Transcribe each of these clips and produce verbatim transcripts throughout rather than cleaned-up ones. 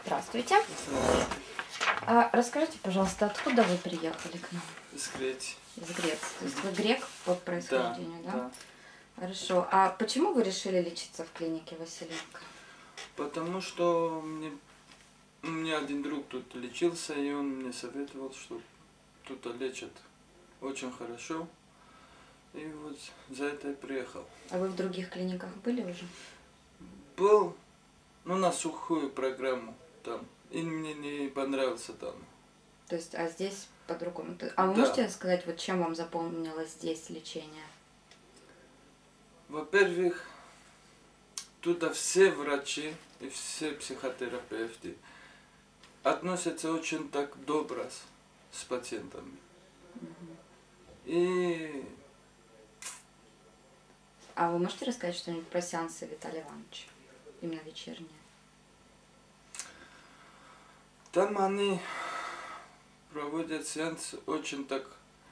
Здравствуйте. А, расскажите, пожалуйста, откуда вы приехали к нам? Из Греции. Из Греции. То есть вы грек по происхождению, да? Да. Хорошо. А почему вы решили лечиться в клинике Василенко? Потому что мне, у меня один друг тут лечился, и он мне советовал, что тут лечат очень хорошо. И вот за это я приехал. А вы в других клиниках были уже? Был, ну, на сухую программу там. И мне не понравился там. То есть, а здесь по-другому. А вы Да. можете сказать, вот чем вам запомнилось здесь лечение? Во-первых, туда все врачи и все психотерапевты относятся очень так добро с, с пациентами. Угу. И А вы можете рассказать что-нибудь про сеансы Виталия Ивановича? Именно вечерние. там они проводят сеанс очень так.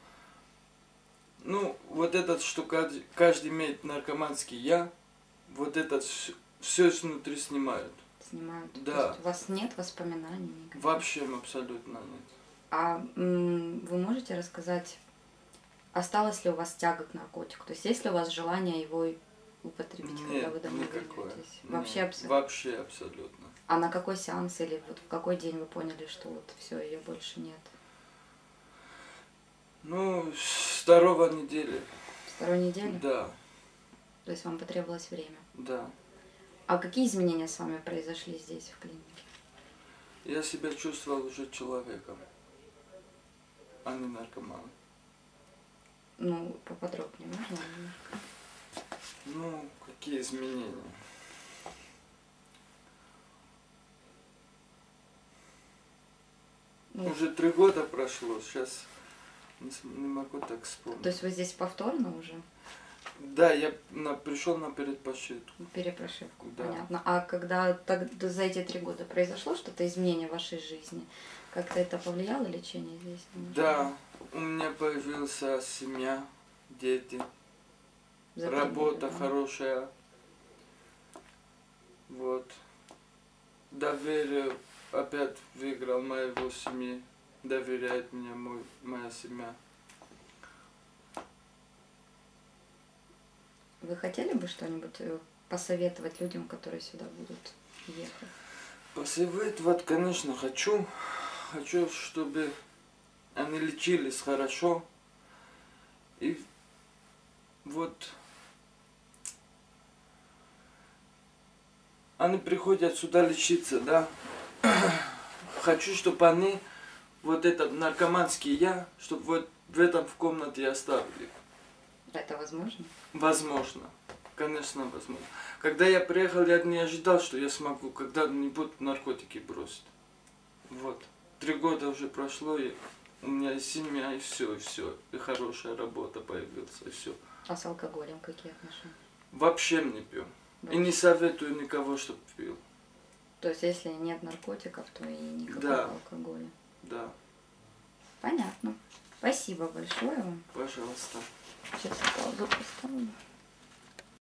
Ну, вот этот, что каждый, каждый имеет наркоманский я, вот этот все внутри снимают. Снимают? Да. То есть у вас нет воспоминаний никаких? Вообще абсолютно нет. А м, вы можете рассказать, осталась ли у вас тяга к наркотику? То есть есть ли у вас желание его употребить, Нет, когда вы домой никакое. вернетесь? Нет, Вообще абсолютно? Вообще абсолютно. А на какой сеанс или вот в какой день вы поняли, что вот все, ее больше нет? Ну, с второго недели. Второй недели? Да, То есть вам потребовалось время? да. А какие изменения с вами произошли здесь, в клинике? Я себя чувствовал уже человеком, а не наркоманом. Ну, поподробнее можно немножко? Ну, какие изменения? Ну, Уже три года прошло, сейчас не, с- не могу так вспомнить. то есть вы здесь повторно уже? Да, я на, пришел на переподсчетку. Перепрошивку, Да. понятно. А когда так, за эти три года произошло что-то, изменение в вашей жизни, как-то это повлияло лечение здесь? немножко? Да, у меня появилась семья, дети, За три работа года, да? хорошая. Вот. Доверие опять выиграл моего семьи. Доверяет мне мой, моя семья. Вы хотели бы что-нибудь э, посоветовать людям, которые сюда будут ехать? Посоветовать, конечно, хочу. Хочу, чтобы они лечились хорошо. И вот они приходят сюда лечиться, да. Хочу, чтобы они вот этот наркоманский я, чтобы вот в этом в комнате оставили. Это возможно? Возможно. Конечно, возможно. Когда я приехал, я не ожидал, что я смогу когда-нибудь наркотики бросить. Вот. Три года уже прошло, и у меня и семья, и все, и все. И хорошая работа появилась, и все. А с алкоголем какие отношения? Вообще не пью. И Вообще. не советую никого, чтобы пил. То есть если нет наркотиков, то и никакого Да. алкоголя. Да. Понятно. Спасибо большое вам. Пожалуйста. Сейчас я паузу поставлю.